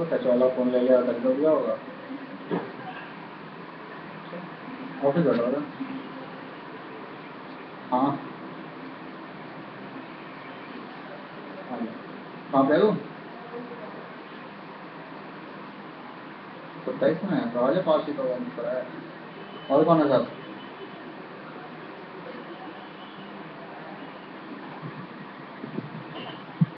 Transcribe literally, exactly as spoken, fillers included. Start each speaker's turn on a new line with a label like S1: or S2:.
S1: Touch वाला phone ले लिया टच हो गया होगा। ऑफिस बैठा होगा। हाँ कहाँ पे हो? सत्ताईस में है, तो आजा पास ही तो पड़ा है। और कौन है साथ?